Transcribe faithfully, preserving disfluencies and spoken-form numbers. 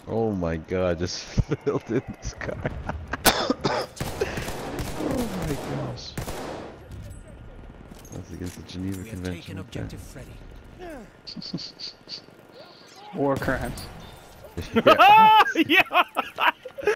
Oh my god, just filled in this car. Oh my gosh. That's against the Geneva We have Convention. taken objective Freddy. War crimes. Yeah. Yeah.